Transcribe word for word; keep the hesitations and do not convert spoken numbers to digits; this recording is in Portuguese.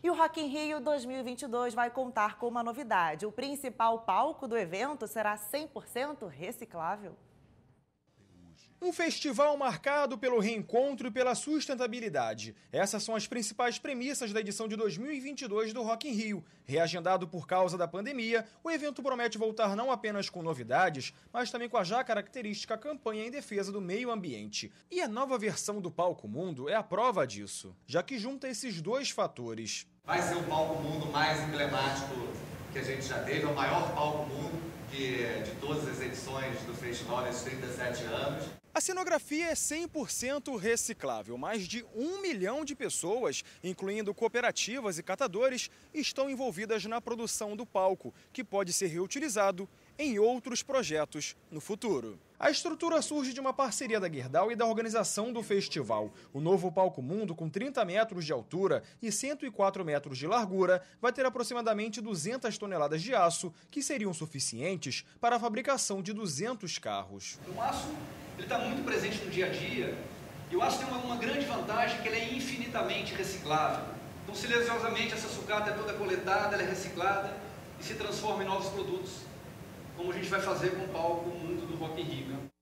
E o Rock in Rio dois mil e vinte e dois vai contar com uma novidade. O principal palco do evento será cem por cento reciclável. Um festival marcado pelo reencontro e pela sustentabilidade. Essas são as principais premissas da edição de dois mil e vinte e dois do Rock in Rio. Reagendado por causa da pandemia, o evento promete voltar não apenas com novidades, mas também com a já característica campanha em defesa do meio ambiente. E a nova versão do Palco Mundo é a prova disso, já que junta esses dois fatores. Vai ser o Palco Mundo mais emblemático que a gente já teve, é o maior Palco Mundo que, de todas as edições do festival nesses trinta e sete anos. A cenografia é cem por cento reciclável. Mais de um milhão de pessoas, incluindo cooperativas e catadores, estão envolvidas na produção do palco, que pode ser reutilizado em outros projetos no futuro. A estrutura surge de uma parceria da Gerdau e da organização do festival. O novo Palco Mundo, com trinta metros de altura e cento e quatro metros de largura, vai ter aproximadamente duzentas toneladas de aço, que seriam suficientes para a fabricação de duzentos carros. O aço está muito presente no dia a dia e o aço tem uma, uma grande vantagem, que ele é infinitamente reciclável. Então, silenciosamente, essa sucata é toda coletada, ela é reciclada e se transforma em novos produtos, como a gente vai fazer com o Palco Mundo do Rock in Rio.